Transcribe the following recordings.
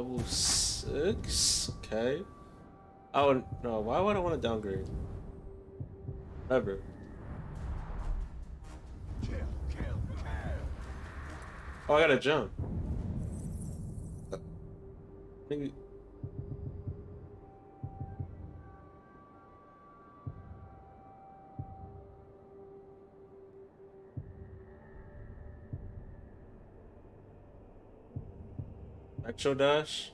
Level 6? Okay. I would no, why would I want to downgrade? Never. Oh, I gotta jump. Maybe. Metro Dash?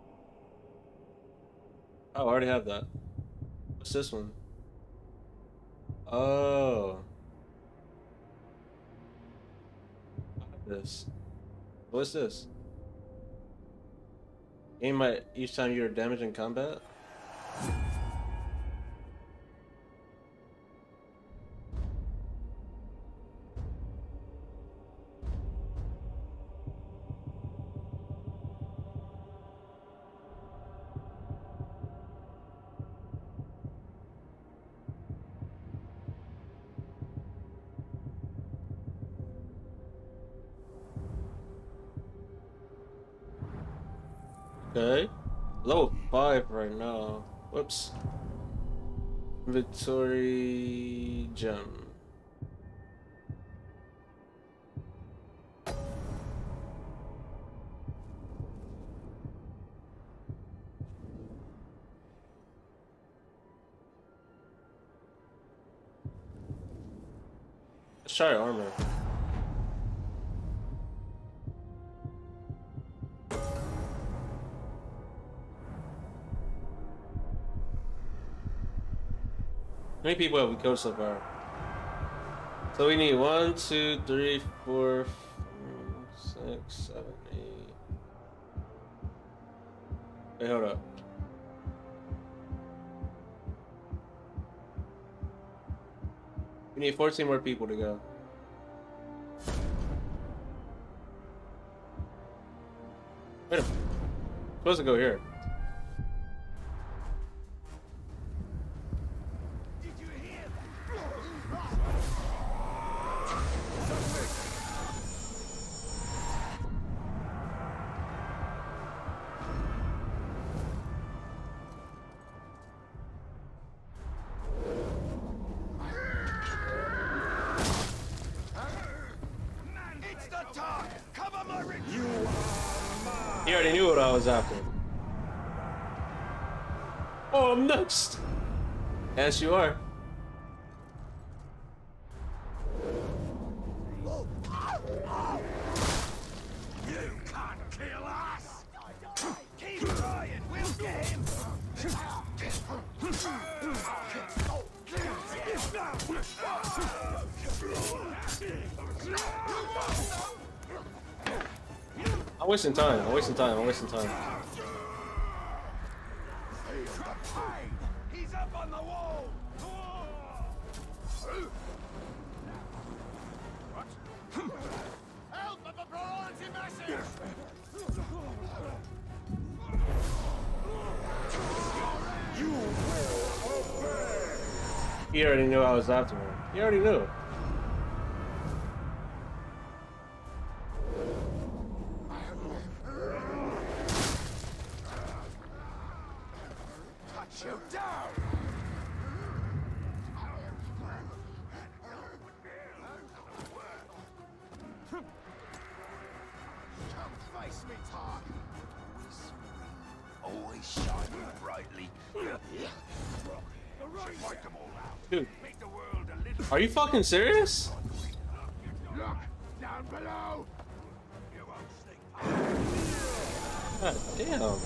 Oh, I already have that. What's this one? Oh. I have this. What's this? Aim at each time you're damaged in combat? Okay. Level 5 right now. Whoops. Inventory gem. Let's try armor. How many people have we killed so far? So we need 1, 2, 3, 4, 5, 6, 7, 8. Wait, hold up. We need 14 more people to go. Wait a minute. I'm supposed to go here. He already knew what I was after. Oh, I'm next. Yes, you are. You can't kill us. Keep trying. We'll get him. I'm wasting time. I'm wasting time. I'm wasting time. He's up on the wall. What? Help of a priority message. You will obey. He already knew I was after him. He already knew. Touch you down. Come face me, Tark. Always shining brightly. Wipe them all out. Dude, Make the world a little. are you fucking serious? Look down below. You won't stay. God damn.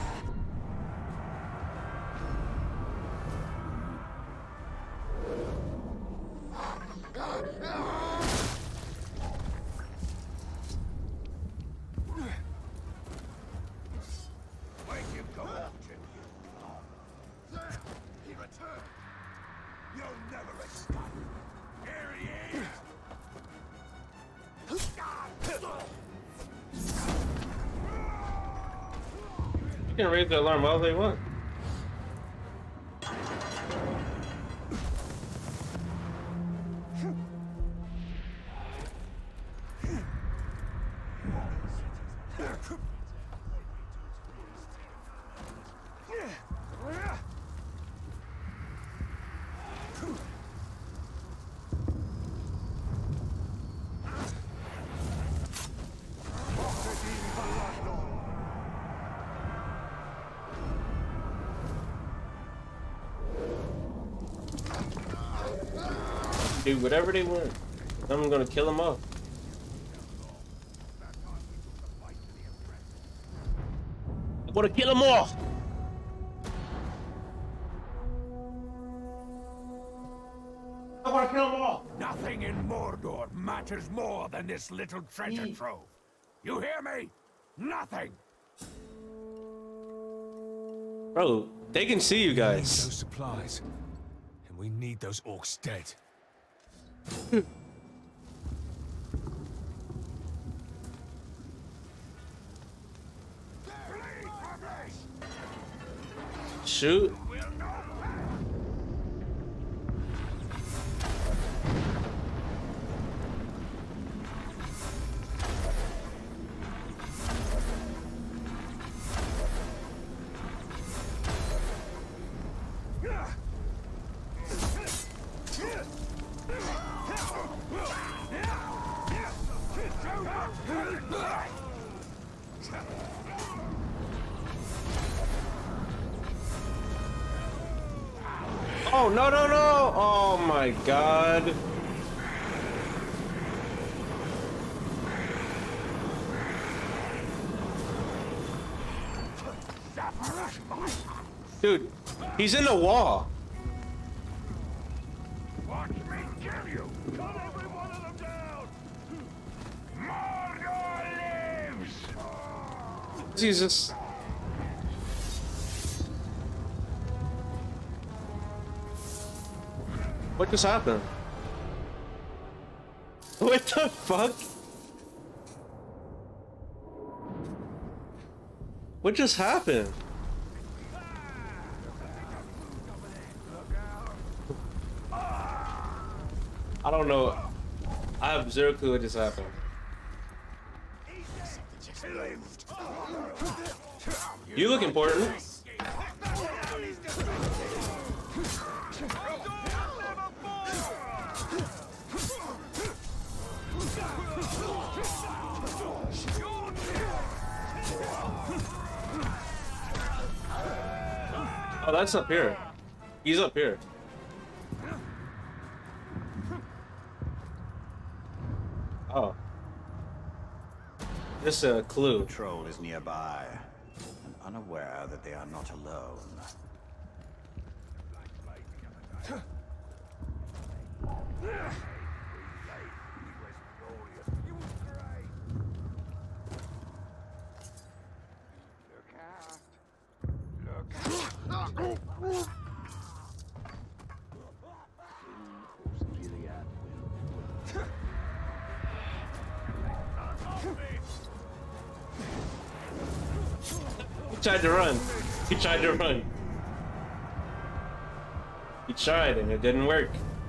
Make him go on, Jim. There, he returned. You'll never escape. Here he is. You can raise the alarm all they want. Do whatever they want. I'm gonna kill them all. I'm gonna kill them all. I wanna kill them all. Nothing in Mordor matters more than this little treasure trove. You hear me? Nothing. Bro, they can see you We need guys. those supplies, and we need those orcs dead. Shoot. Oh, no, no, no. Oh, my God. Dude, he's in the wall. Watch me kill you! Cut every one of them down! Mordor lives! Jesus. What just happened? What the fuck? What just happened? I don't know. I have zero clue what just happened. You look important. Oh, that's up here. He's up here. Oh. Just a clue. The troll is nearby, and unaware that they are not alone. He tried to run. He tried to run. He tried and it didn't work.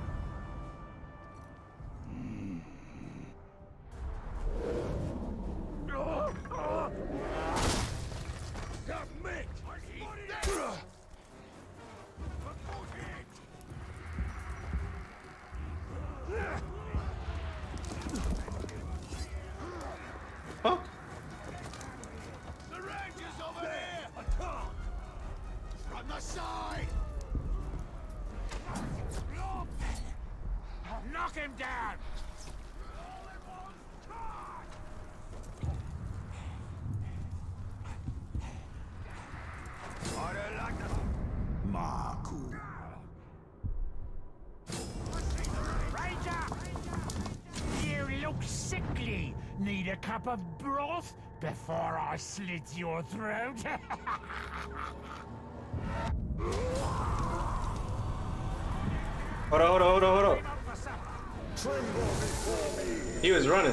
Huh? The ranger's over here! From the side! Knock him down! Marku. Ranger! You look sickly. Need a cup of broth before I slit your throat? Hold on, hold on, hold on, hold on. He was running.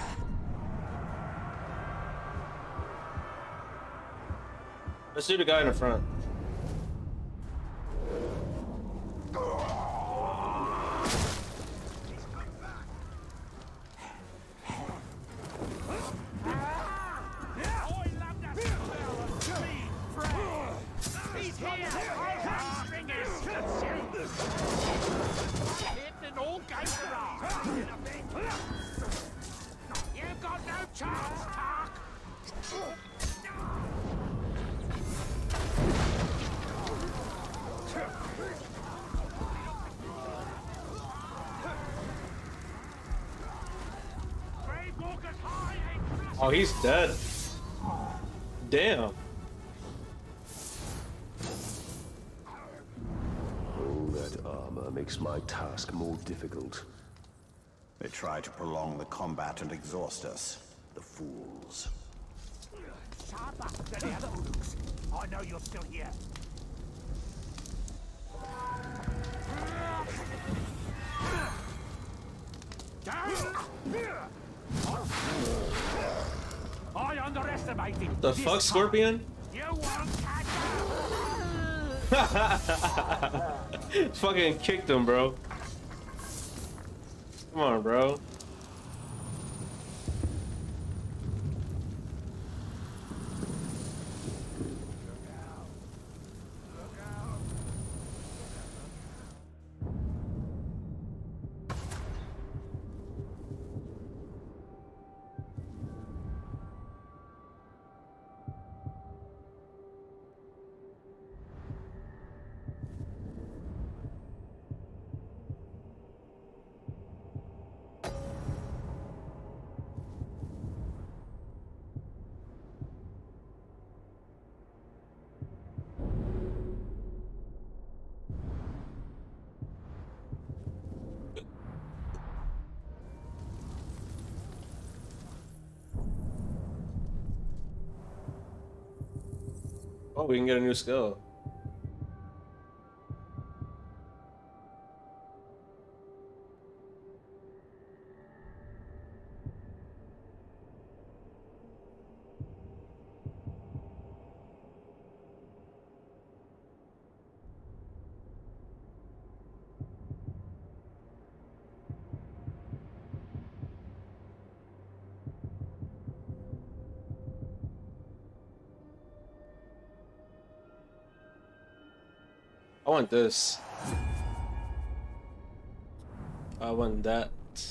Let's do the guy in the front. He's here! Stringers! Hit and all goes wrong! You've got no chance, Tark! Oh, he's dead. Damn. All that armor makes my task more difficult. They try to prolong the combat and exhaust us. The fools. Sharp up to the other Uruks. I know you're still here. I underestimated. The fuck, Scorpion? You won't catch up. Fucking kicked him, bro. Come on, bro. Oh, we can get a new skill. I want this. I want that.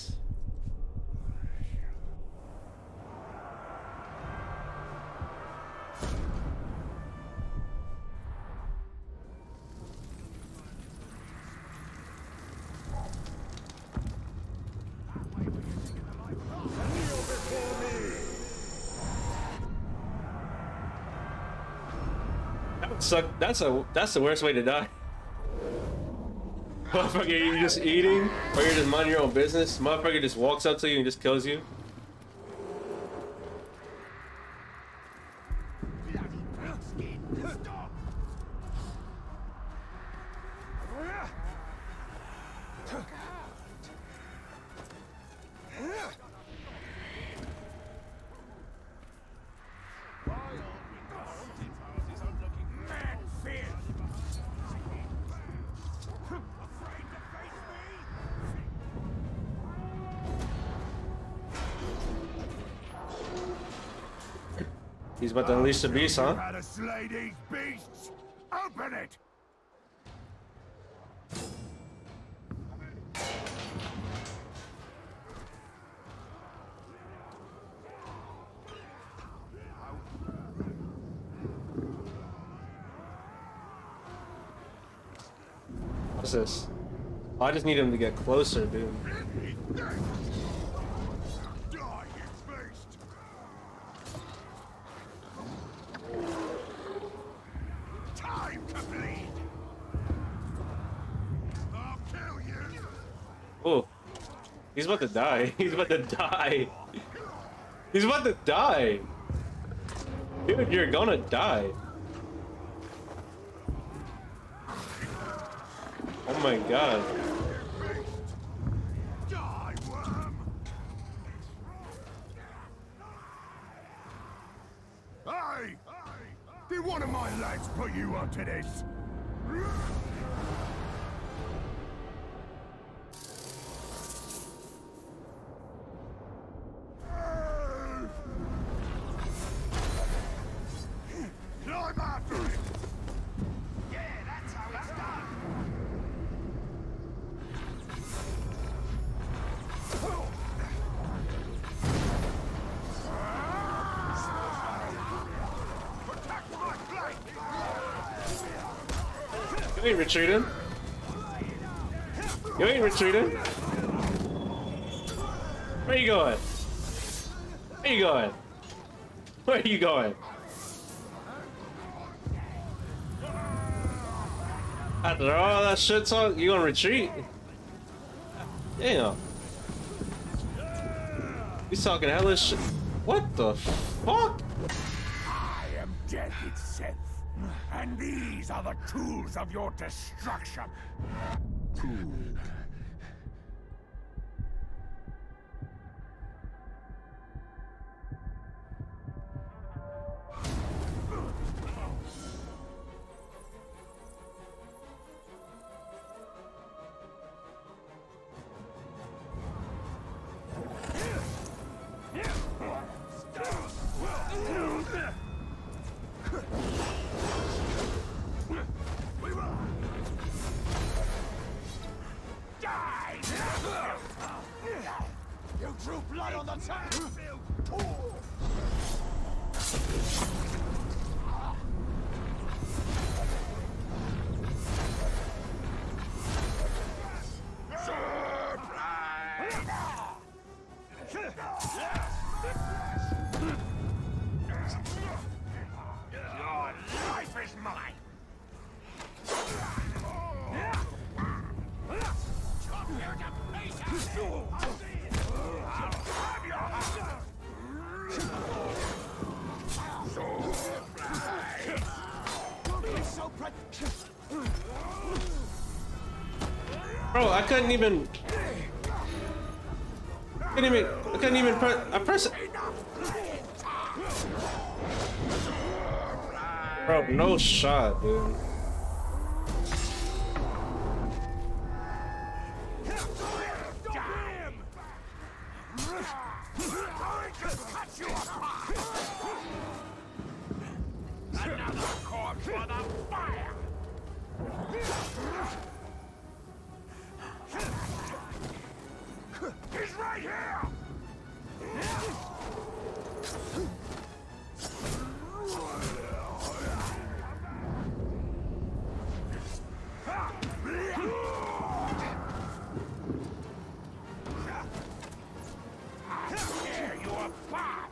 That would suck. That's the worst way to die. Motherfucker, you're just eating, or you're just minding your own business. Motherfucker just walks up to you and just kills you. He's about to unleash the beast, huh? How to slay these beasts? Open it! What's this? Oh, I just need him to get closer, dude. Die, you beast! Time to bleed! I'll kill you! Oh, he's about to die. He's about to die. He's about to die. Dude, you're gonna die. Oh my god. Die, worm! Hey! Did one of my lads put you onto this? Climb after him! Yeah, that's how it's done! Protect my flank! You ain't retreating. You ain't retreating. Where you going? Where you going? Where are you going? After all that shit talk, you gonna retreat? Damn. He's talking hella shit. What the fuck? I am death itself, and these are the tools of your destruction. You drew blood on the table! Your life is mine. Bro, I couldn't even press. I press it. Bro, no shot, dude. Another corpse for the fire. He's right here. Tear you apart.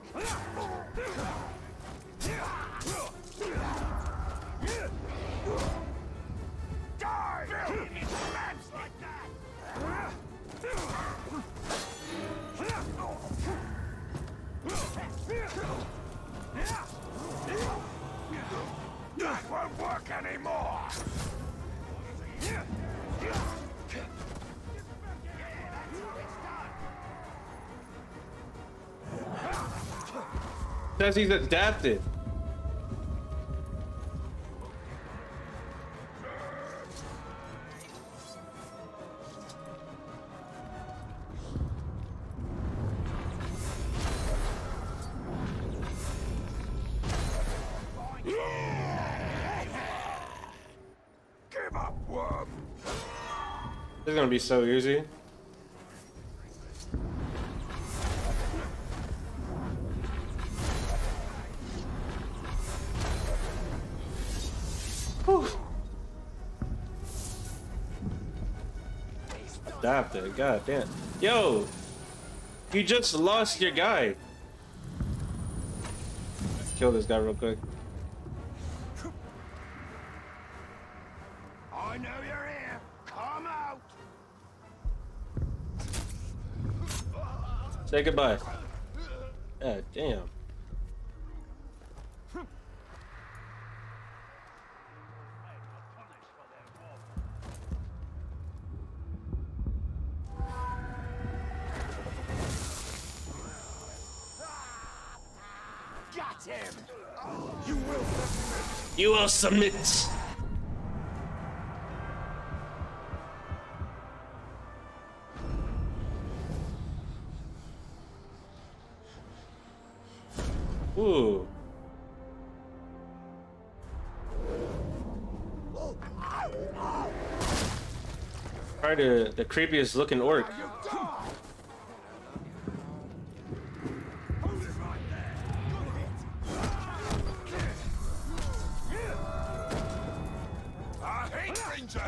Die! It lands like that! That won't work anymore! Says he's adapted. Give up, worm! This is gonna be so easy. Whew. Adapted, god damn. Yo! You just lost your guy. Let's kill this guy real quick. I know you're here! Come out! Say goodbye. God damn. Got him! You will submit. Ooh. Probably the creepiest looking orc. I hate rangers!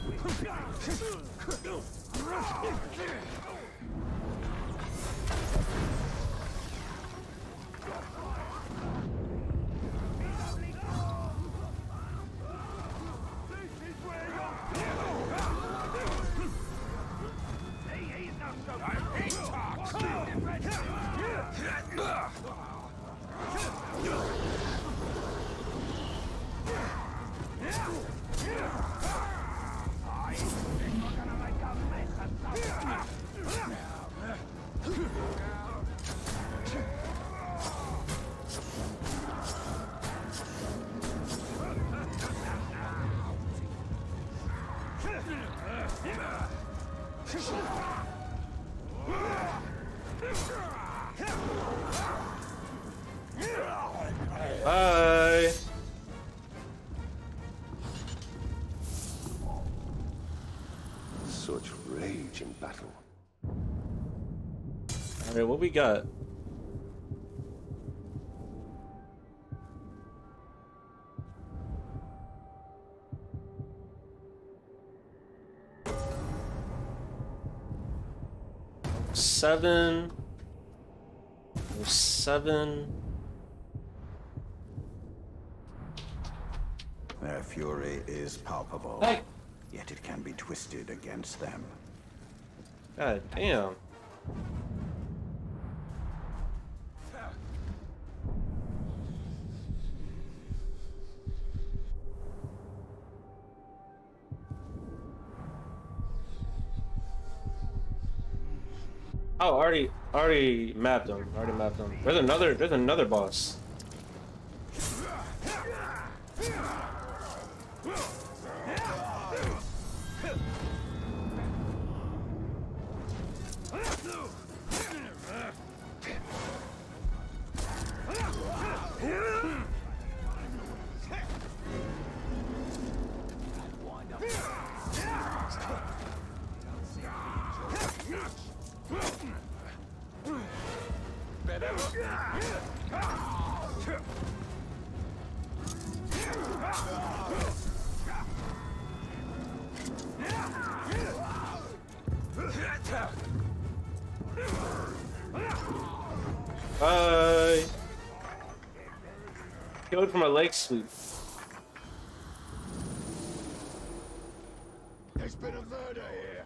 Bye. Such rage in battle. Alright, what we got? Seven. Their fury is palpable, Hey. yet it can be twisted against them. God damn. Oh, already mapped them. There's another boss. Bye. Killed from a leg sweep. There's been a murder here.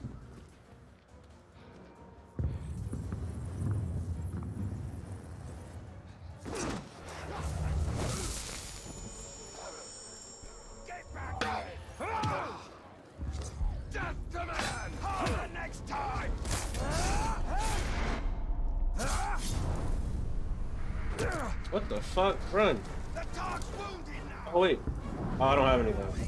Get back! Death to man! Harder next time! What the fuck? Run. The dog's wounded now! Oh wait. Oh, I don't have any guns.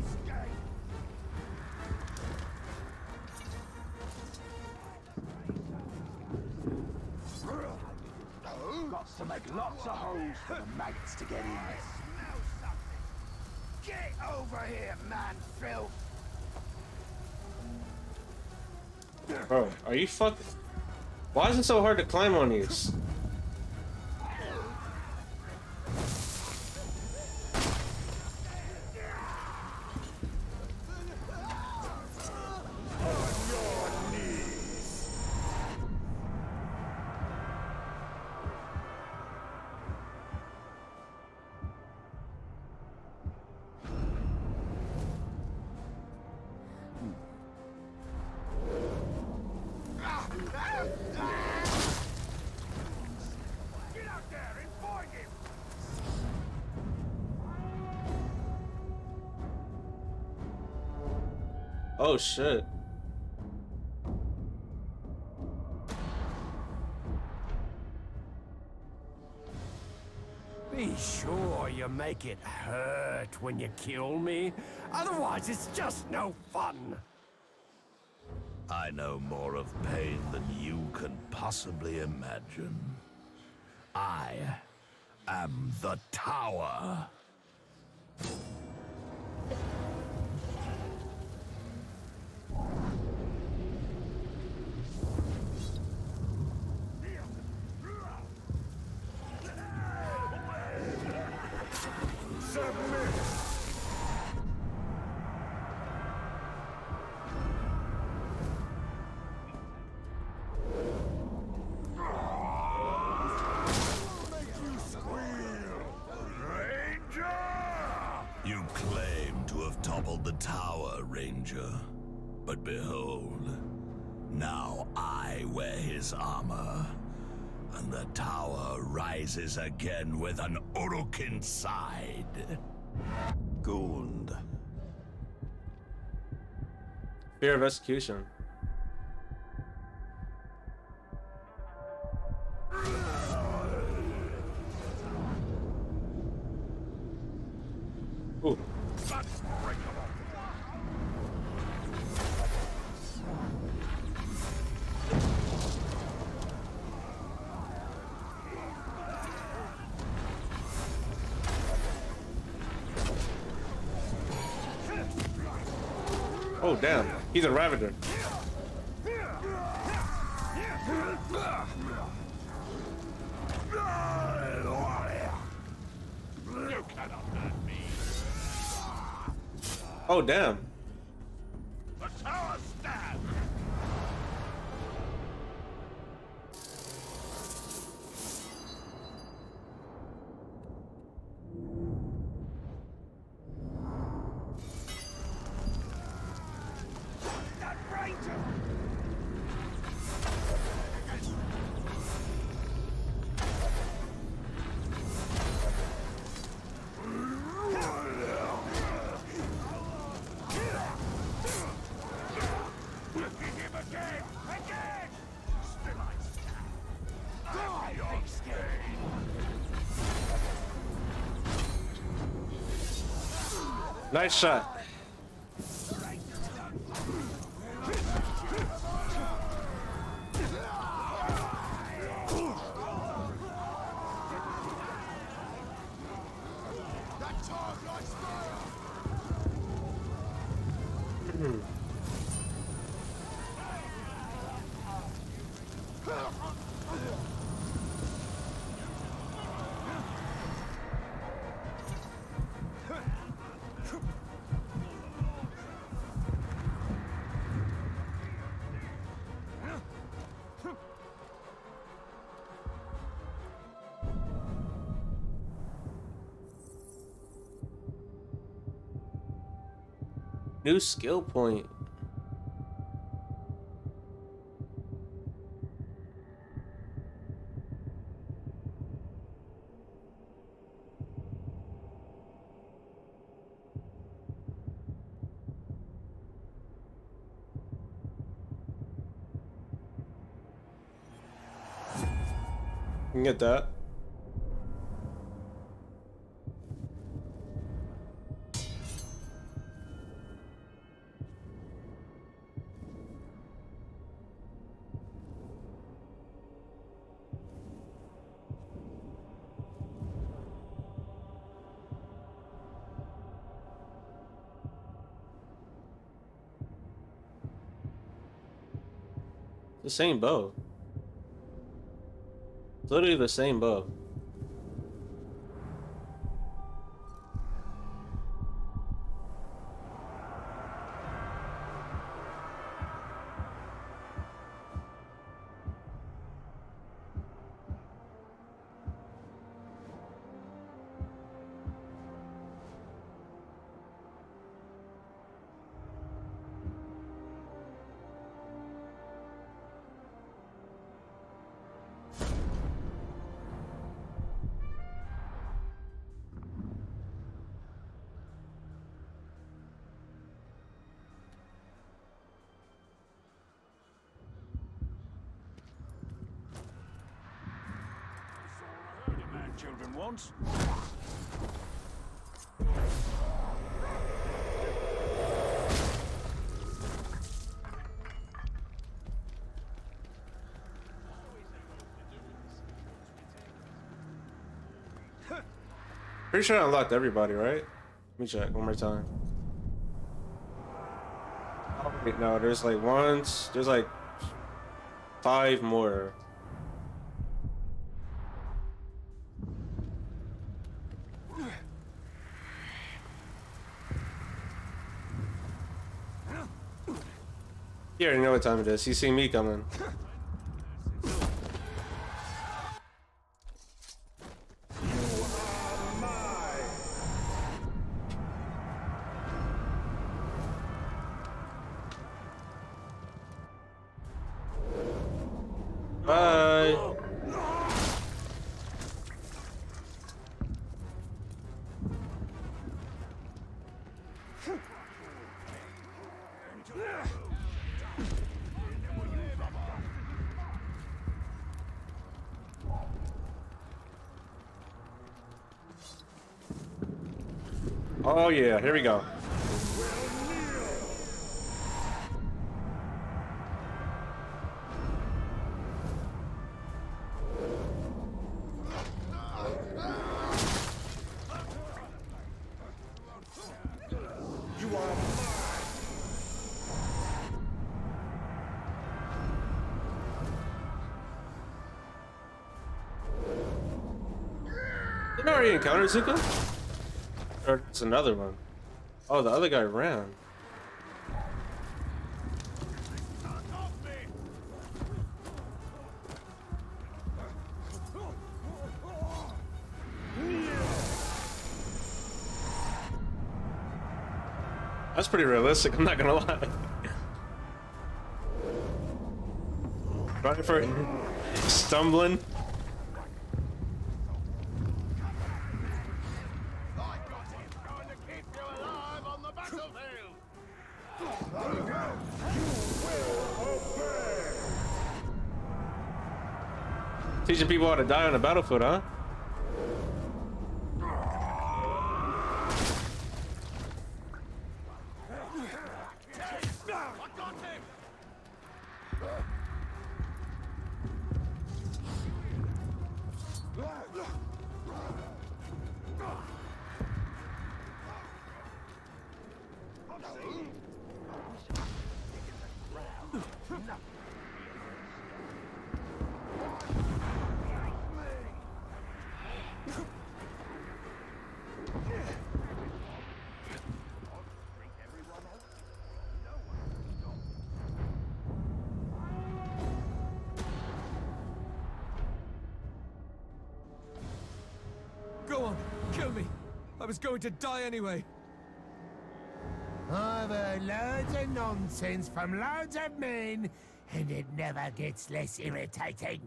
Got to make lots of holes for the maggots to get in. I smell something. Get over here, man, filth! Bro, are you fucking... Why is it so hard to climb on these? Get out there and find him! Oh shit. Be sure you make it hurt when you kill me. Otherwise, it's just no fun. I know more of pain than you can possibly imagine. I am the Tower. But behold, now I wear his armor, and the tower rises again with an Urukin side. Gund. Fear of execution. Ooh. Oh damn, he's a Ravager. Oh damn. The tower stands! That ranger! Nice shot. New skill point. You can get that. The same bow. It's literally the same bow. Children want. Pretty sure I unlocked everybody, right? Let me check one more time. Oh, wait, no, there's like there's like 5 more. You already know what time it is. You see me coming. Bye. Oh yeah, here we go. Didn't I already encounter Zuko? Or it's another one. Oh, the other guy ran. That's pretty realistic, I'm not gonna lie. Right for stumbling. Teaching people how to die on the battlefield, huh? Go on, kill me. I was going to die anyway. I've heard loads of nonsense from loads of men, and it never gets less irritating.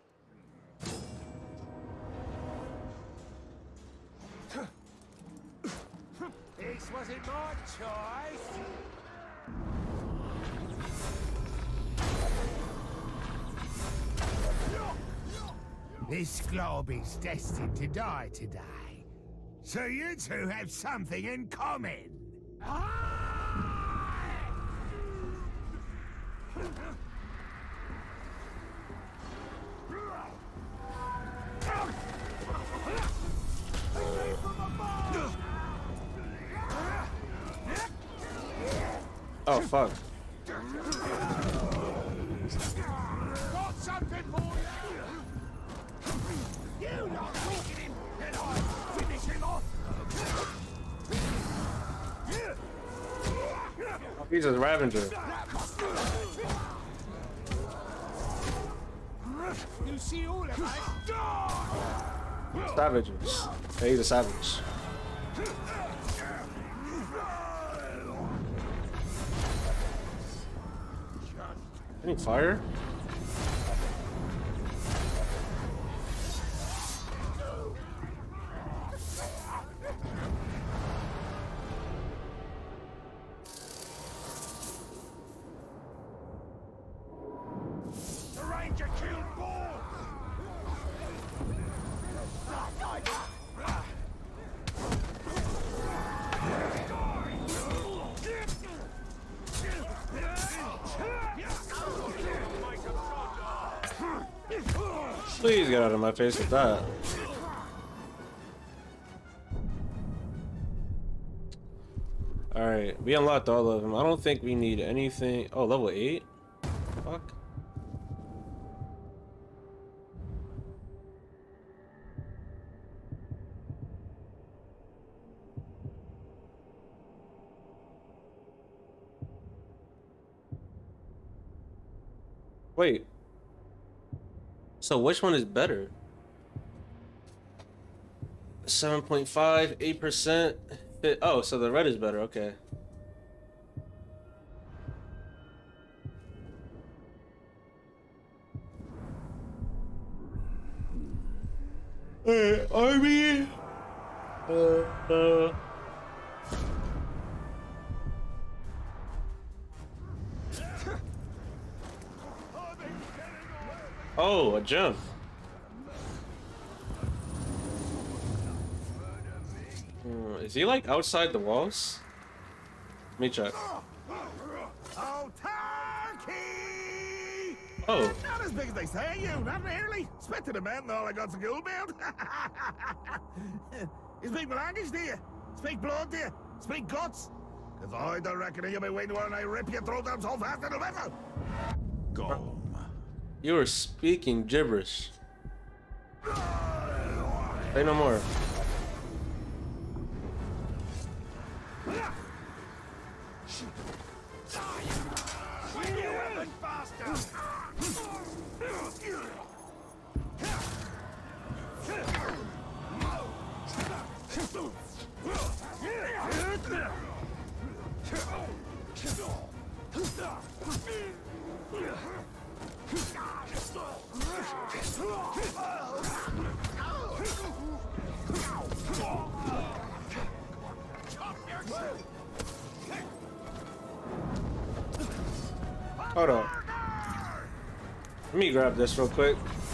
This wasn't my choice. This glob is destined to die today. So you two have something in common. Oh fuck. Got something for you! You not talking him, and I finish him off! Oh, he's a Ravager. You see all of us die! Savages. Yeah, he's a savage. Any fire? The Ranger killed Ball! Please get out of my face with that. Alright, we unlocked all of them. I don't think we need anything. Oh, level 8? Fuck. Wait. So which one is better? 7.5, 8%. Oh, so the red is better, okay. Army. Oh, a jump. Is he like outside the walls? Let me check. Oh, turkey! Oh. Not as big as they say, you. Not really. Expected a man and all I got school build. You speak my language, do you? Speak blood, do you? Speak guts? Because I don't reckon you'll be waiting while I rip your throat down so fast it'll whistle. Go. You were speaking gibberish. Say no more. Hold on. Let me grab this real quick.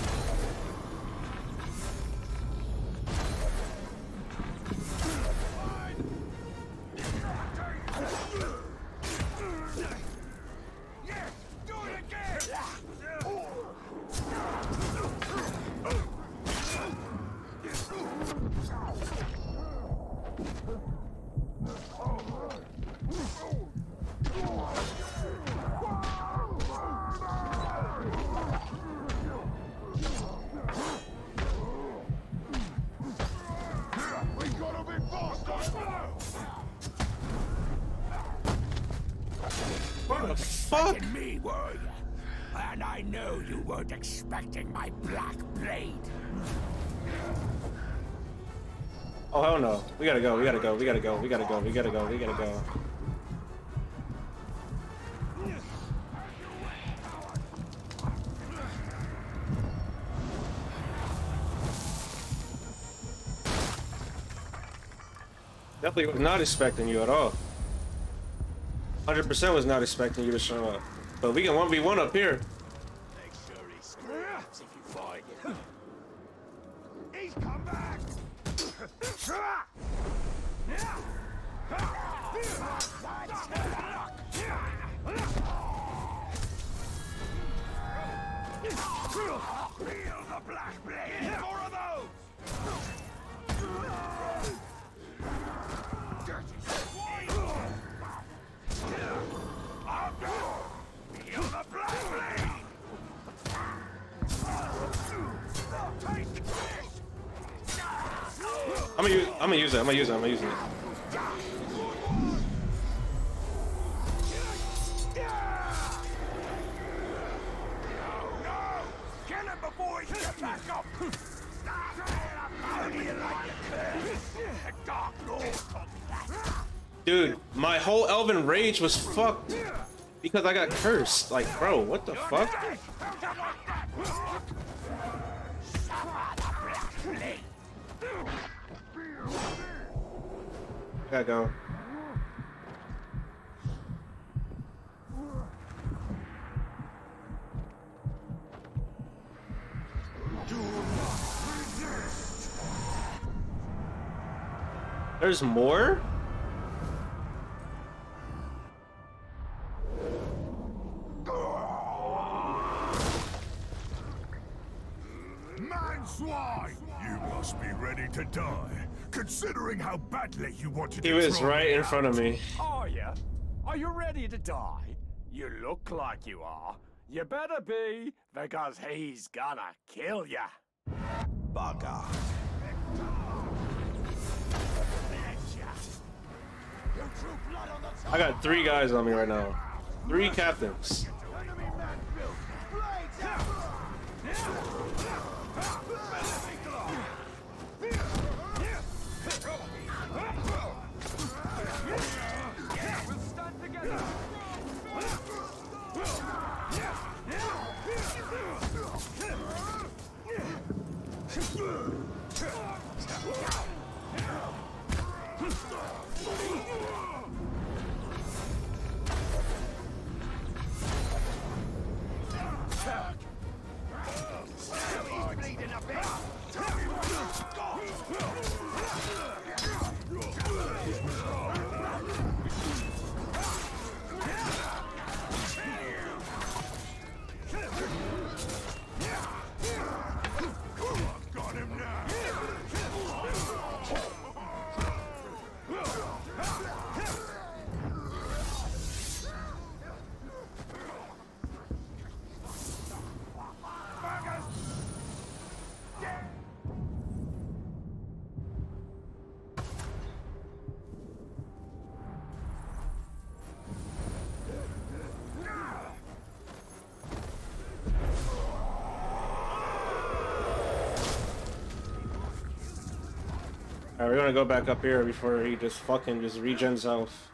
What the fuck? Me, were you? And I know you weren't expecting my black blade. Oh hell no. We gotta go, we gotta go, we gotta go, we gotta go, we gotta go, we gotta go. Definitely was not expecting you at all. 100% was not expecting you to show up. But we can 1v1 up here. Make sure he screams if you find him. He's come back! Feel the black blade! More of those! Feel the black blade! I'm gonna use it. I'm gonna use it. Kill him before he gets back up! How do you like the Dark Lord told me that. Dude, my whole Elven Rage was fucked because I got cursed. Like, bro, what the fuck? Gotta go. There's more? Man swine! You must be ready to die, considering how badly you wanted to He was throw right me in out. front of me. Are you? Are you ready to die? You look like you are. You better be, because he's gonna kill ya. Bugger. I got 3 guys on me right now. 3 captains. We'll stand together. Alright, we're gonna go back up here before he just fucking just regens health.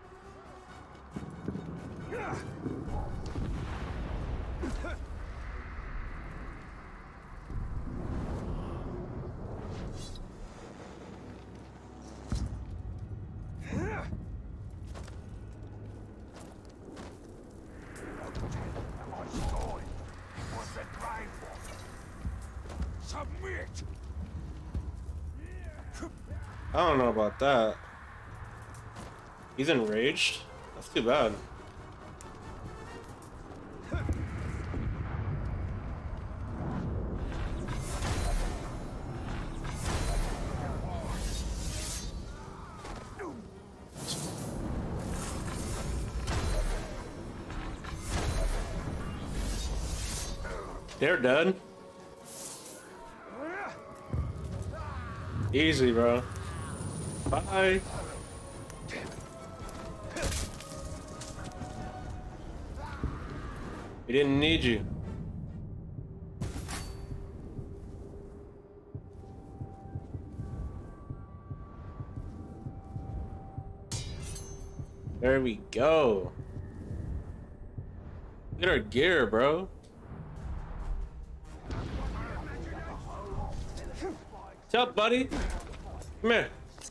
Submit! I don't know about that. He's enraged? That's too bad. They're dead. Easy, bro. Bye. We didn't need you. There we go. Look at our gear, bro. What's up, buddy? Come here.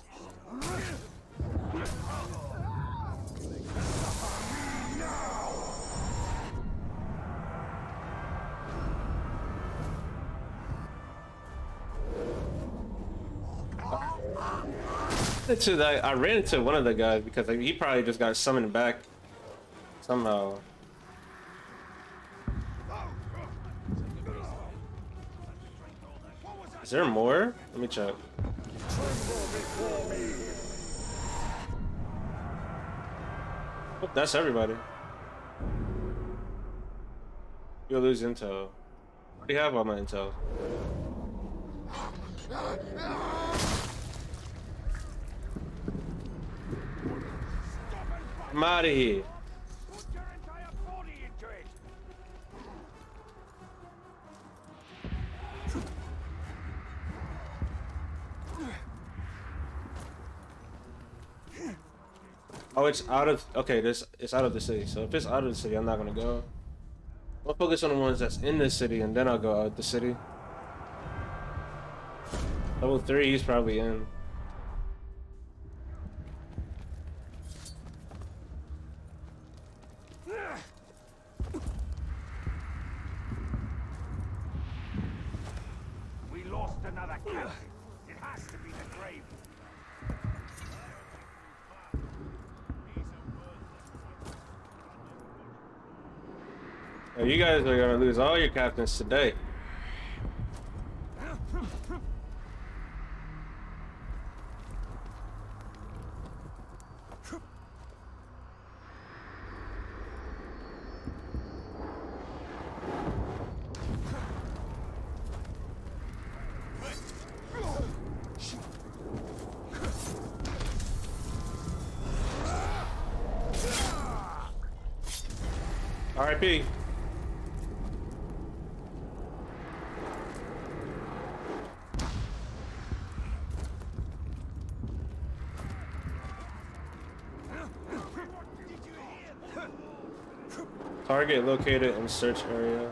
I ran into one of the guys because he probably just got summoned back somehow. Is there more? Let me check. Oh, that's everybody. You'll lose intel. I already have all my intel. I'm out of here. Put your entire body into it! Oh, it's out of, okay, it's out of the city. So if it's out of the city, I'm not gonna go. I'll focus on the ones that's in the city and then I'll go out the city. Level 3, he's probably in. We lost another captain. It has to be the grave. Oh, you guys are gonna lose all your captains today. RIP. Target located in search area.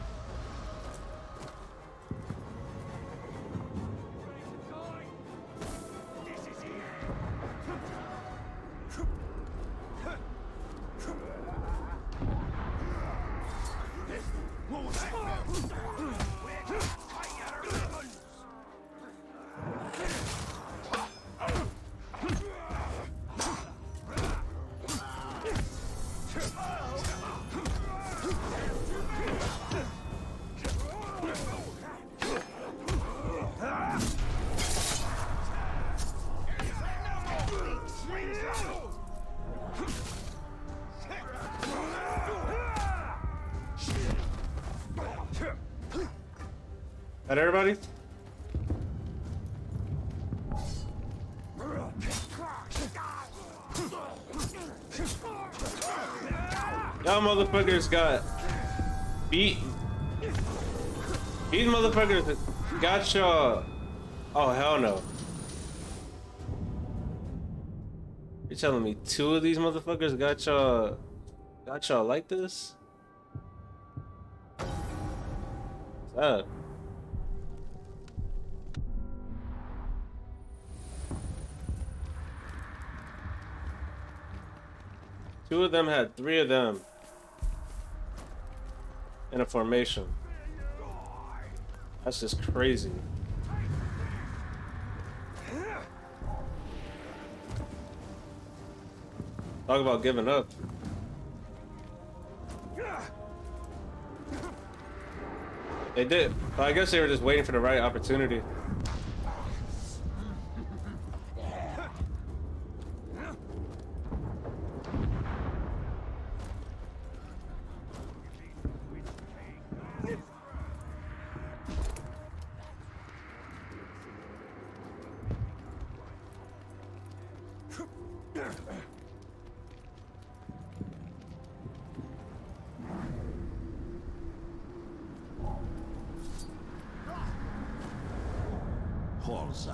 That everybody? Y'all motherfuckers got beat. These motherfuckers got y'all. Oh, hell no. You're telling me two of these motherfuckers got y'all like this? What's that? Two of them had three of them in a formation. That's just crazy. Talk about giving up. They did. But I guess they were just waiting for the right opportunity. Horza.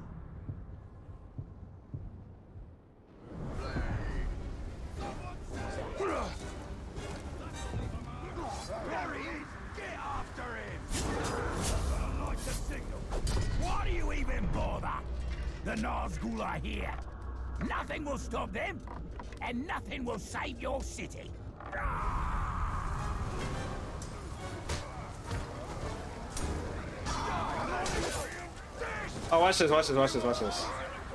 There he is! Get after him! Like the signal. Why do you even bother? The Nazgul are here. Nothing will stop them, and nothing will save your city. Oh, watch this, watch this, watch this, watch this.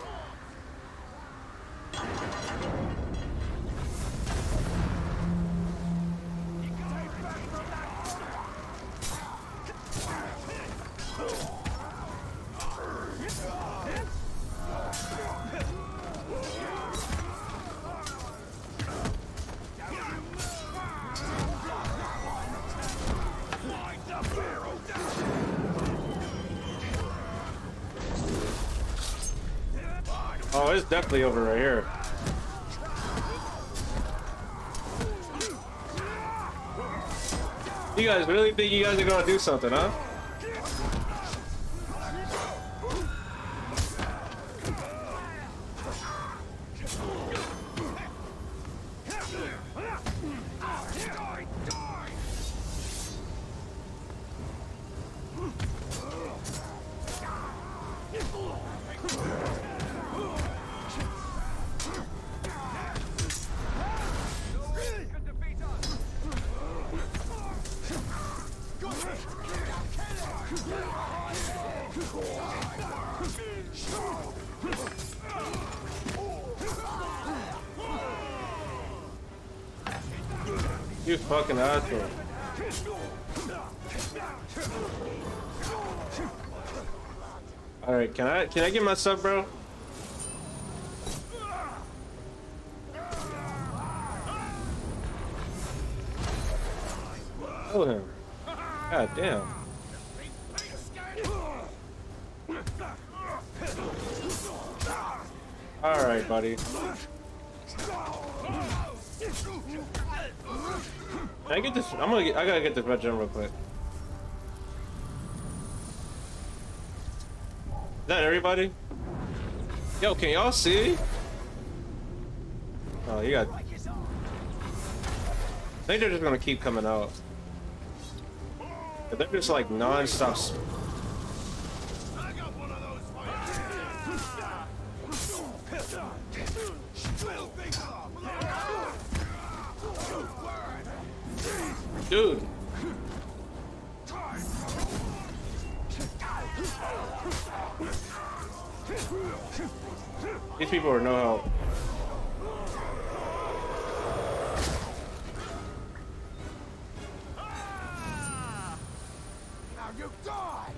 Oh, it's definitely over right here. You guys really think you guys are gonna do something, huh? You fucking asshole. Alright, can I get my sub, bro? Kill him. God damn. Alright, buddy. Can I get this? I gotta get this red gem real quick. Is that everybody? Yo, can y'all see? Oh, you got. I think they're just gonna keep coming out. They're just like non-stop. Dude. These people are no help. Now you die!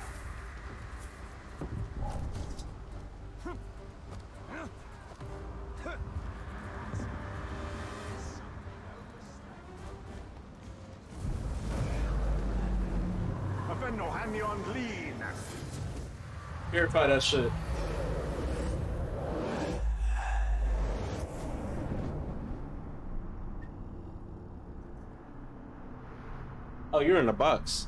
Purify that shit. Oh, you're in the box.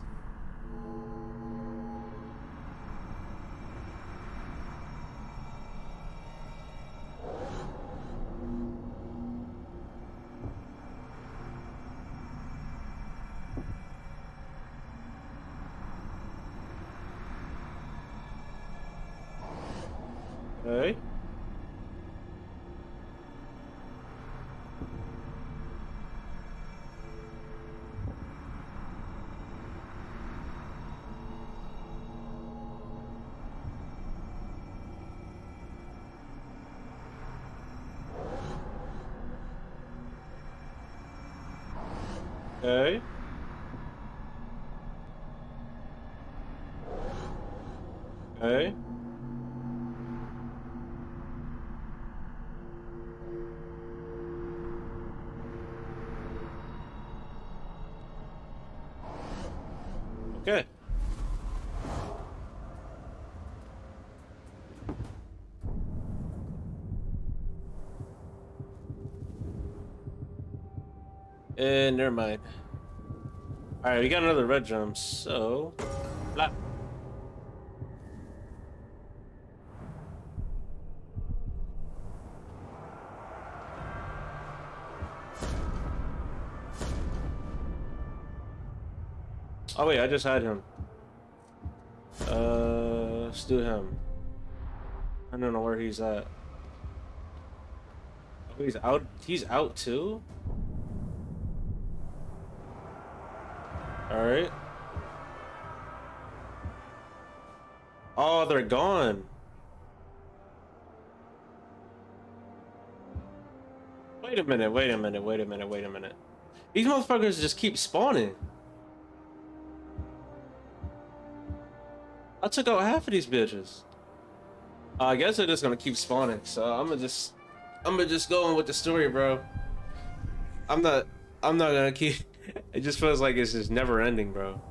Okay. Okay. Okay. And never mind. All right, we got another red drum. So, blah. Oh wait, I just had him. Let's do him. I don't know where he's at. Oh, he's out. He's out too. All right. Oh, they're gone. Wait a minute. Wait a minute. Wait a minute. Wait a minute. These motherfuckers just keep spawning. I took out half of these bitches. I guess they're just gonna keep spawning. So I'm gonna just go on with the story, bro. I'm not gonna keep. It just feels like it's just never ending, bro.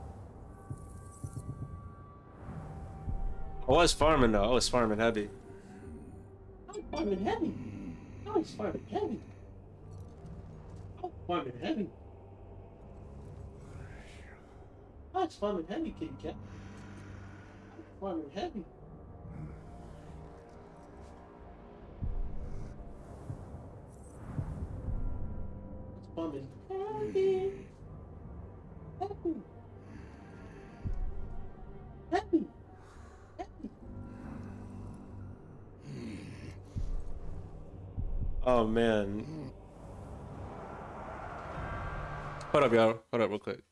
I was farming though. I was farming heavy. I was farming heavy. I was farming heavy. I was farming heavy. I was farming heavy, kitty cat. I was farming heavy. Farming heavy. Happy. Happy. Happy. Oh man. Hold up, y'all. Hold up real quick.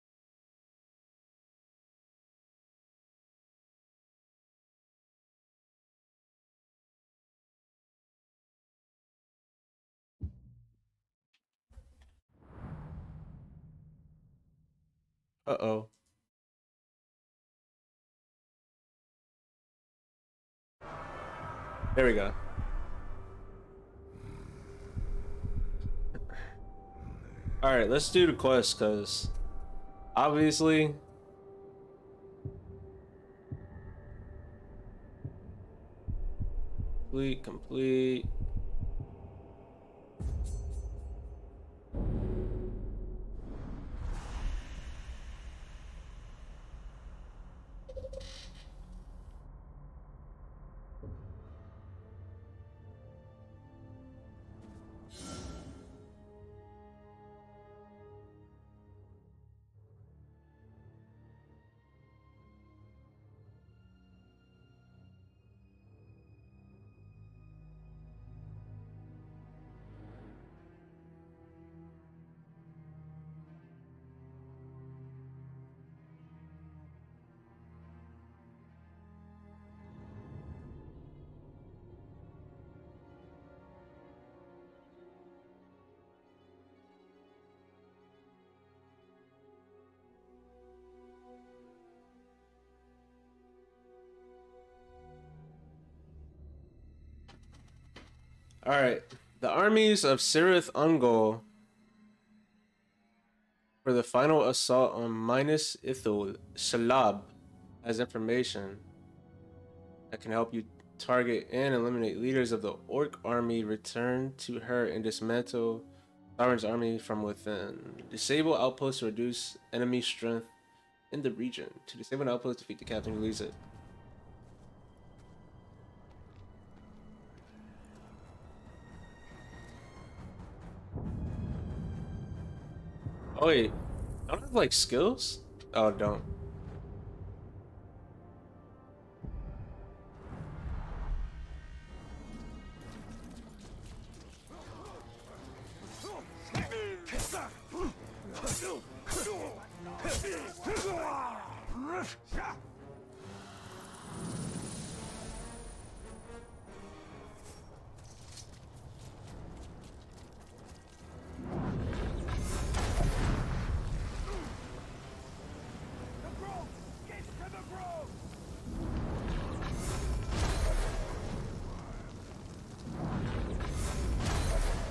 Uh-oh. There we go. Alright, let's do the quest, because obviously complete. Alright. The armies of Sirith Ungol for the final assault on Minas Ithil. Shalab has information that can help you target and eliminate leaders of the Orc army. Return to her and dismantle Sauron's army from within. Disable outposts to reduce enemy strength in the region. To disable an outpost, defeat the captain who leads it. Oh wait, I don't have like skills? Oh, don't.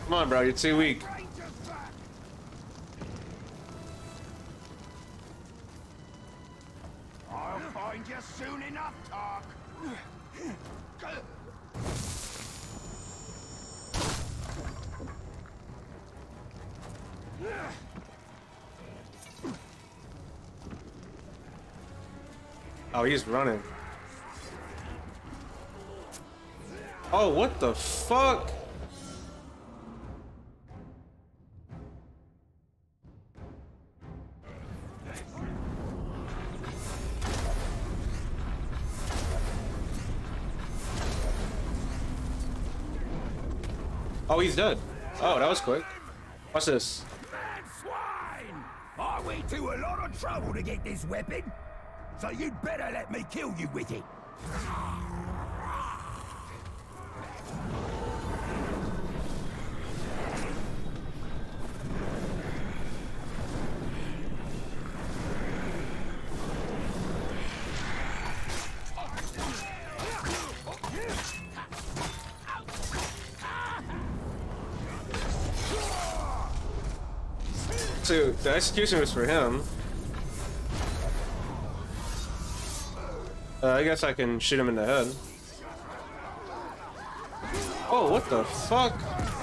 Come on, bro. You're too weak. I'll find you soon enough, Tark. Oh, he's running. Oh, what the fuck? Oh, he's dead. Oh, that was quick. Watch this. Mad swine! I went to a lot of trouble to get this weapon, so you'd better let me kill you with it. So the execution was for him. I guess I can shoot him in the head. Oh, what the fuck?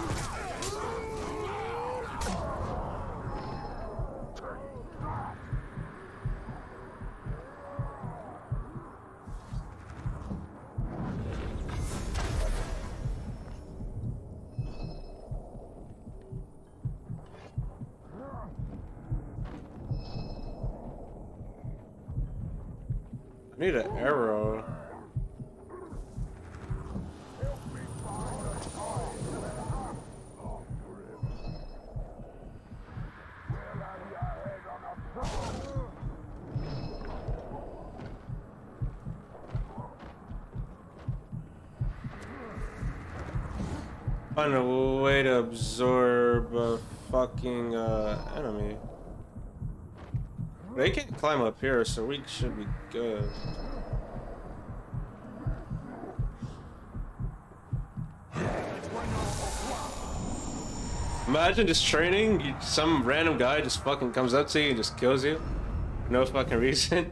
I need an arrow. Find a way to absorb a fucking enemy. They can't climb up here, so we should be good. Imagine just training, some random guy just fucking comes up to you and just kills you. No fucking reason.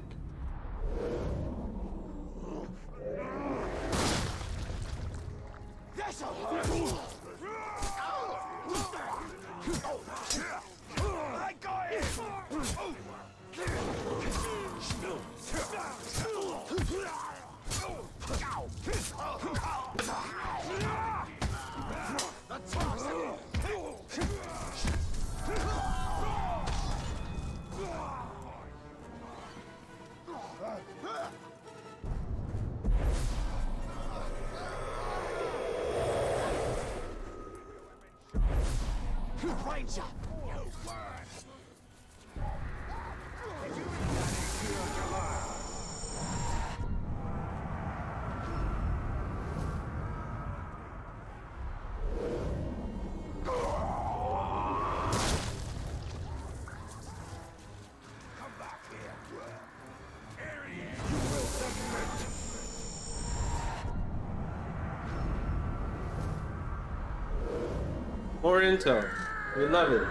More intel. We love it.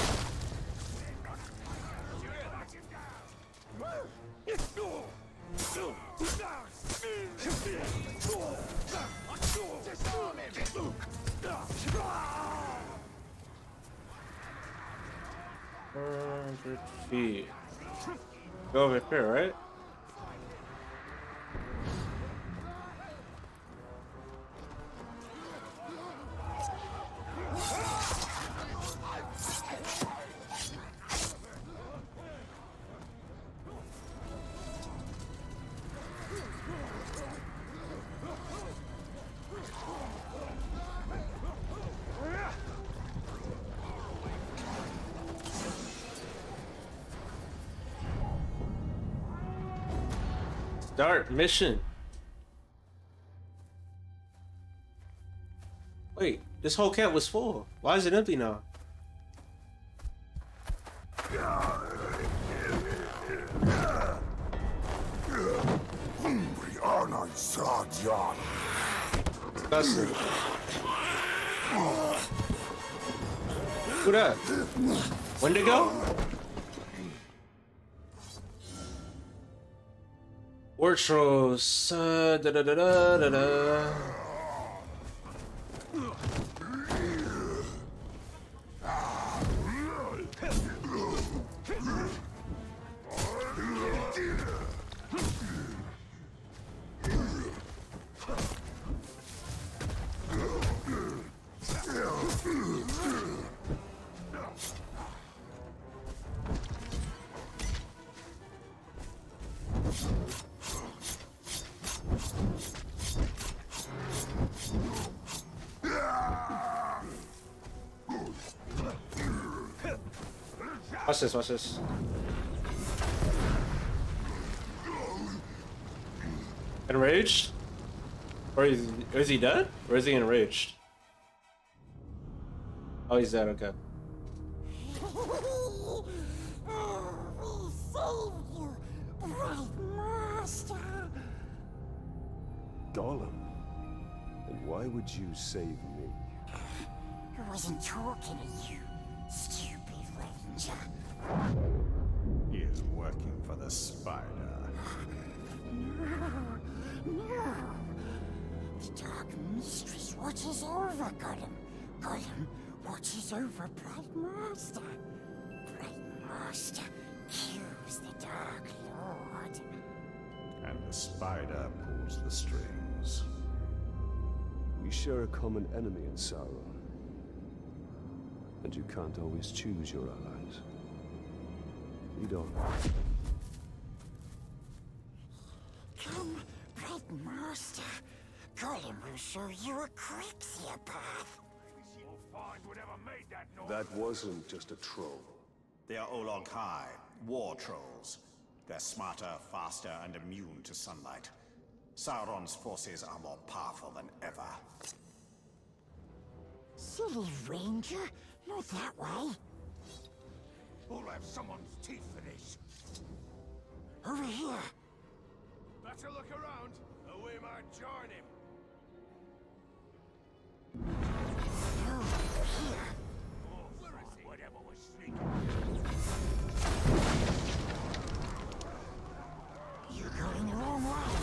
Feet. Go over here, right? Start mission. Wait, this whole camp was full. Why is it empty now? Disgusting. Who that? Wendigo? Ortros. Da da da da da da. Watch this, watch this. Enraged? Or is he dead? Or is he enraged? Oh, he's dead, okay. Gollum? And why would you save me? I wasn't talking to you, stupid ranger. He is working for the spider. No. The Dark Mistress watches over Gollum. Gollum watches over Bright Master. Bright Master kills the Dark Lord. And the spider pulls the strings. We share a common enemy in Sauron. And you can't always choose your allies. Lead on. Come, Bright Master. Gollum will show you a quicksilver path. That wasn't just a troll. They are Olog-Hai, war trolls. They're smarter, faster, and immune to sunlight. Sauron's forces are more powerful than ever. Silly ranger, not that way. We'll have someone's teeth for this. Over here. Better look around, or we might join him. Over here. Oh, where is he? Whatever was sneaking. You're going the wrong way.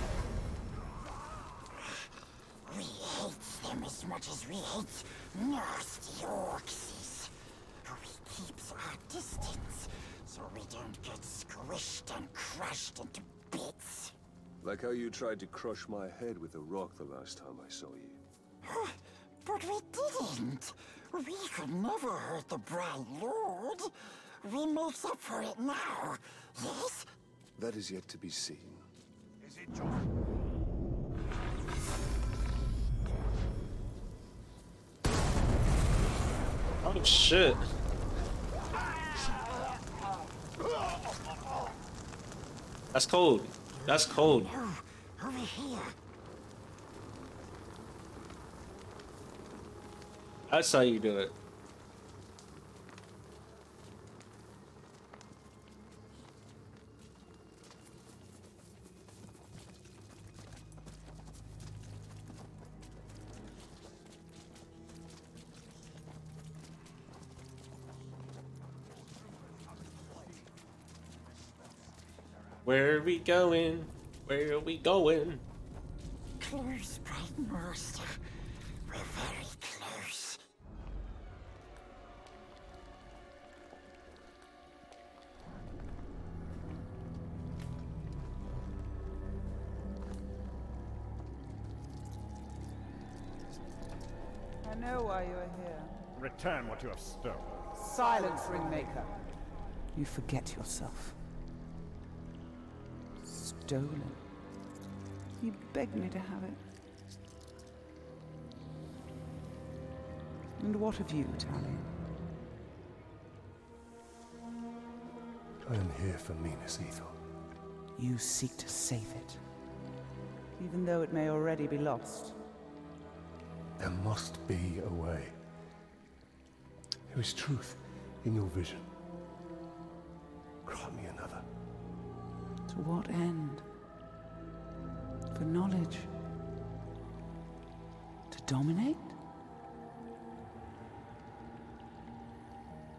We hate them as much as we hate nasty orcs. We keep our distance so we don't get squished and crushed into bits. Like how you tried to crush my head with a rock the last time I saw you. But we didn't. We could never hurt the Bright Lord. We make up for it now, yes? That is yet to be seen. Is it just... Oh shit. That's cold. That's cold. No, over here. That's how you do it. Where are we going? Where are we going? Close, Bright Master. We're very close. I know why you are here. Return what you have stolen. Silence, Ringmaker. You forget yourself. Stolen. You begged me to have it. And what of you, Talion? I am here for Minas Ithil. You seek to save it. Even though it may already be lost. There must be a way. There is truth in your vision. Grant me another. To what end? For knowledge? To dominate?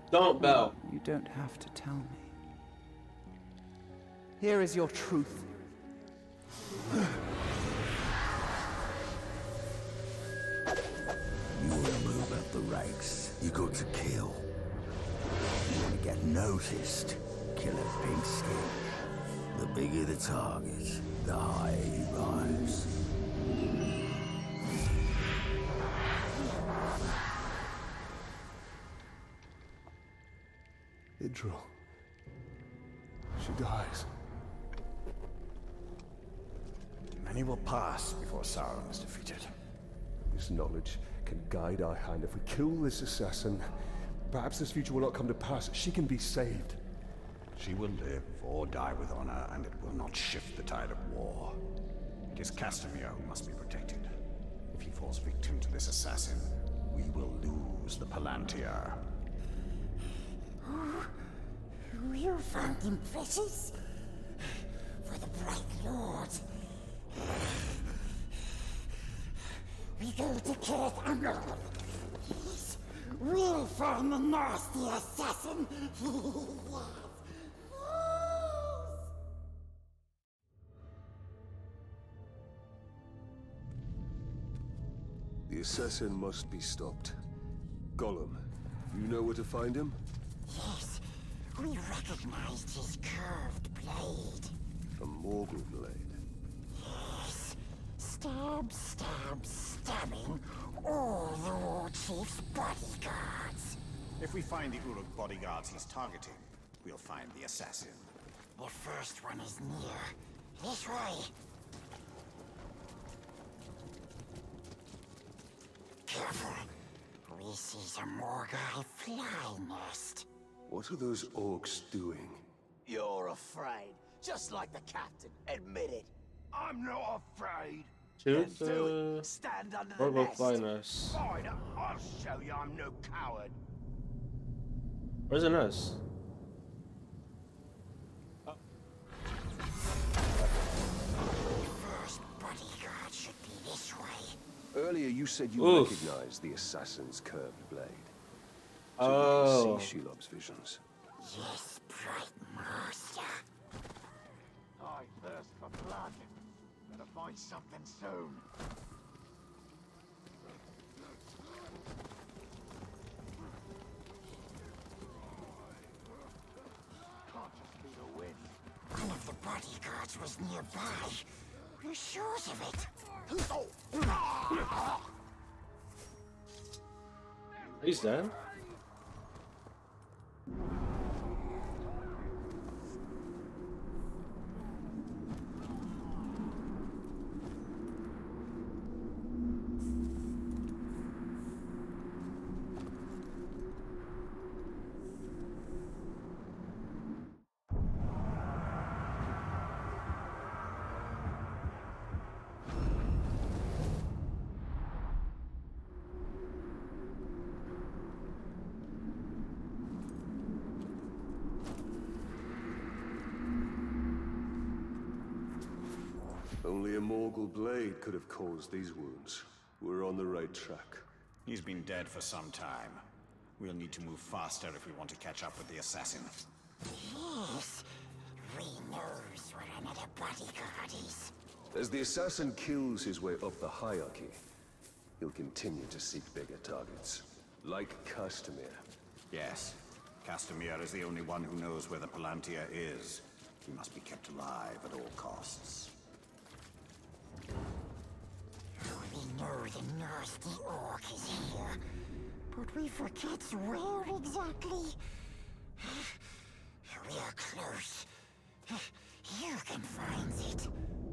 Don't bow. You don't have to tell me. Here is your truth. You want to move up the ranks, you got to kill. You want to get noticed, kill a pink skin. The bigger the target, the higher you rise. Idril. She dies. Many will pass before Sauron is defeated. This knowledge can guide our hand. If we kill this assassin, perhaps this future will not come to pass. She can be saved. She will live or die with honor, and it will not shift the tide of war. It is Castamere who must be protected. If he falls victim to this assassin, we will lose the Palantir. You found him precious? For the Bright Lord. We go to Kirith Umber. Yes, we'll find the nasty assassin. Yes. The assassin must be stopped. Gollum, you know where to find him? Yes, we recognized his curved blade. A Morgul blade. Yes, stab, stab, stabbing all the War Chief's bodyguards. If we find the Uruk bodyguards he's targeting, we'll find the assassin. The first one is near. This way. Careful. We see some Morgai fly nest. What are those orcs doing? You're afraid, just like the captain. Admit it. I'm not afraid. Shoot Then do the it. Stand under the Morgul nest. fly nest. Fine, I'll show you I'm no coward. Where's the nest? First bodyguard should be this way. Earlier you said you Oof. recognized the assassin's curved blade. Oh. So you can see Shelob's visions. Yes, Bright Master. I thirst for blood. Better find something soon. Can't just be the wind. One of the bodyguards was nearby. We're sure of it. He's dead. Only a Morgul blade could have caused these wounds. We're on the right track. He's been dead for some time. We'll need to move faster if we want to catch up with the assassin. Yes. We knows where another bodyguard is. As the assassin kills his way up the hierarchy, he'll continue to seek bigger targets. Like Castamere. Yes. Castamere is the only one who knows where the Palantir is. He must be kept alive at all costs. We know the nasty orc is here, but we forget where exactly. We are close. You can find it.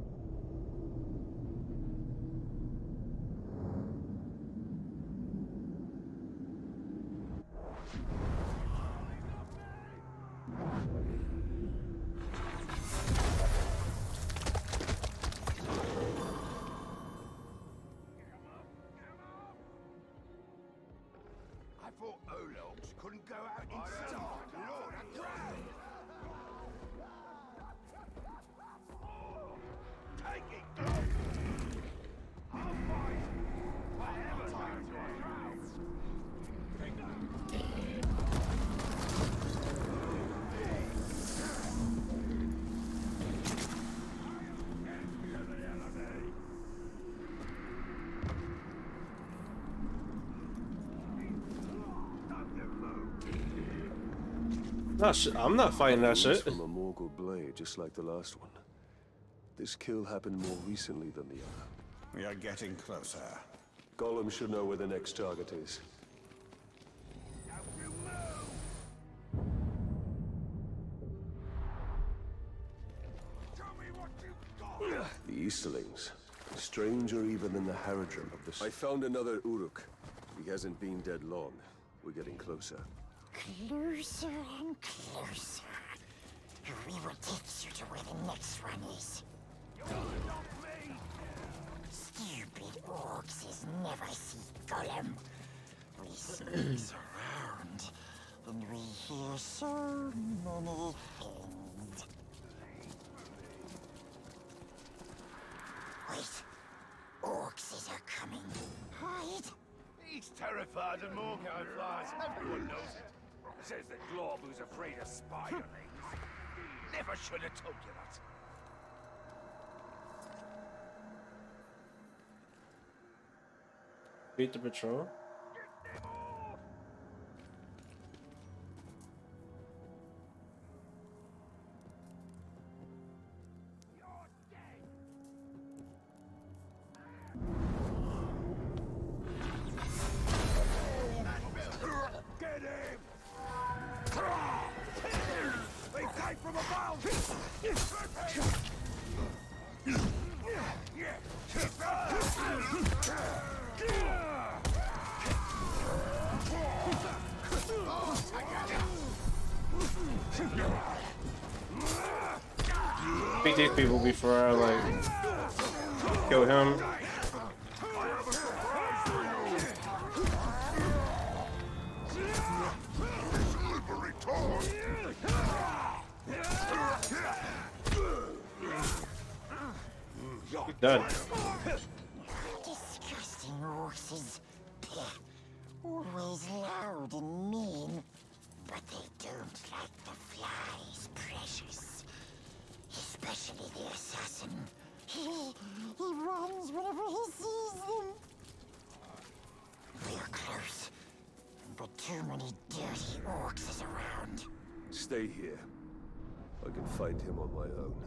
I thought Ologs couldn't go out in style. Lord, I I'm not fighting that Wounds shit. from a Morgul blade, just like the last one. This kill happened more recently than the other. We are getting closer. Gollum should know where the next target is. The Easterlings. Stranger even than the Haradrim of the... I found another Uruk. He hasn't been dead long. We're getting closer. Closer and closer. We will take you to where the next one is. Stupid orcs is never see Gollum. We sneak around, and we hear so many things. Wait, orcs are coming. Hide. He's terrified of Morgul flies. Everyone knows it. Says the glob who's afraid of spiderlings. Never should have told you that. Beat the patrol. Get him! They came from above! Beat these people before I like kill him. Done. Disgusting horses. Always loud and mean. But they don't like the flies, precious. Especially the assassin. He runs whenever he sees them. We're close. But too many dirty orcs is around. Stay here. I can find him on my own.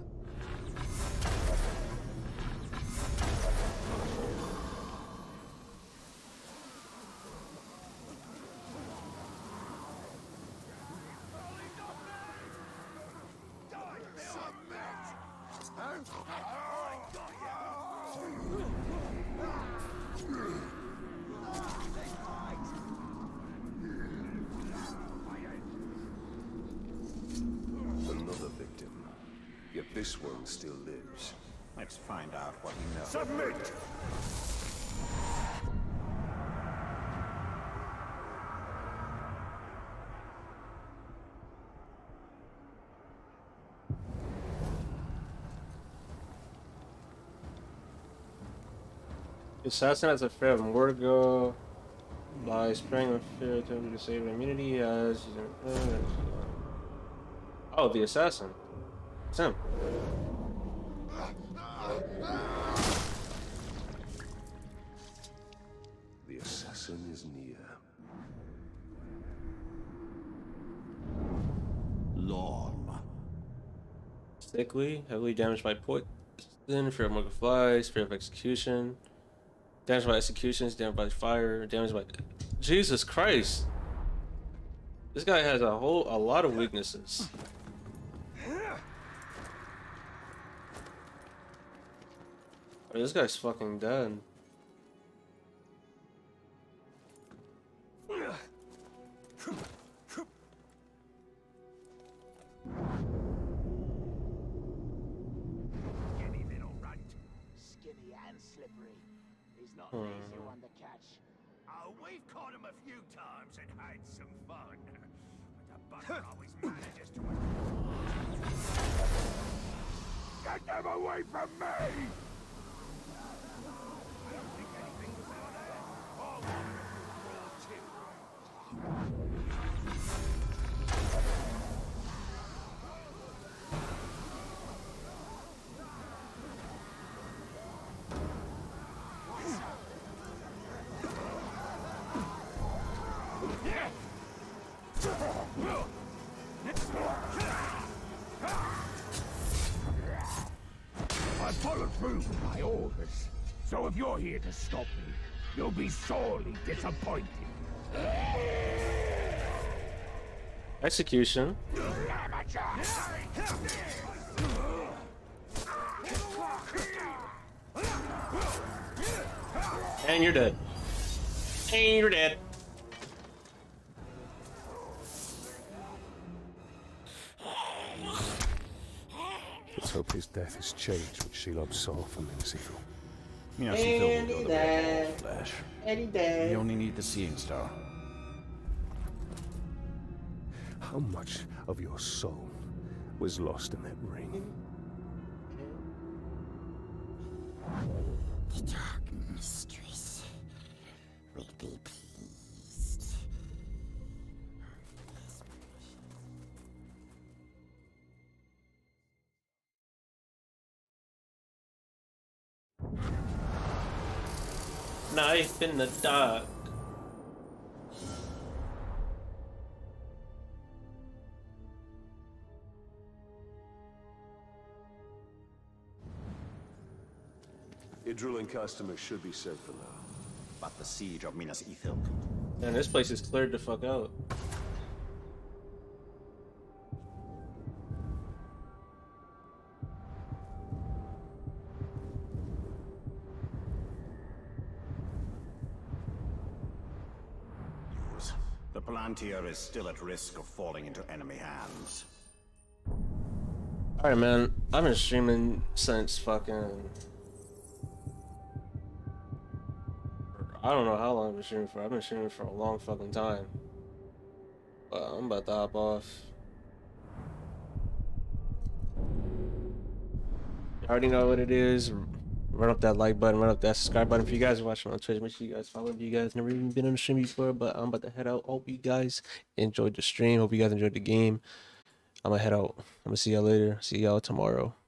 Another victim. Yet this one still lives. Let's find out what he knows. Submit! The assassin has a fear of Morgul by spraying with fear to disable immunity. He has. Oh, the assassin. It's him. The assassin is near. Lorm. Sickly, heavily damaged by poison, fear of Morgul flies, fear of execution, damaged by executions, damaged by fire, damaged by. Jesus Christ! This guy has a lot of weaknesses. Oh, this guy's fucking dead. Skinny little runt. Skinny and slippery. He's not an easy one to catch. Oh, we've caught him a few times and had some fun. But the bugger always manages to... Get them away from me! I don't think anything was out there. All followed through with my orders. So if you're here to stop me, you'll be sorely disappointed. Execution. And you're dead. And you're dead. Let's hope his death has changed what Shelob saw from Minnesota. Yes, he filled with the flesh. We only need the seeing star. How much of your soul was lost in that ring? The Dark Mistress will be pleased. Knife in the dark. Idril and Customer should be safe for now. But the siege of Minas Ithil. Man, this place is cleared the fuck out. The Palantir is still at risk of falling into enemy hands. Alright, man. I've been streaming since fucking... I don't know how long I've been streaming for. I've been streaming for a long fucking time. But I'm about to hop off. You already know what it is. Run up that like button, run up that subscribe button. If you guys are watching on Twitch, make sure you guys follow me. You guys never even been on the stream before, but I'm about to head out. Hope you guys enjoyed the stream. Hope you guys enjoyed the game. I'm gonna head out. I'm gonna see y'all later. See y'all tomorrow.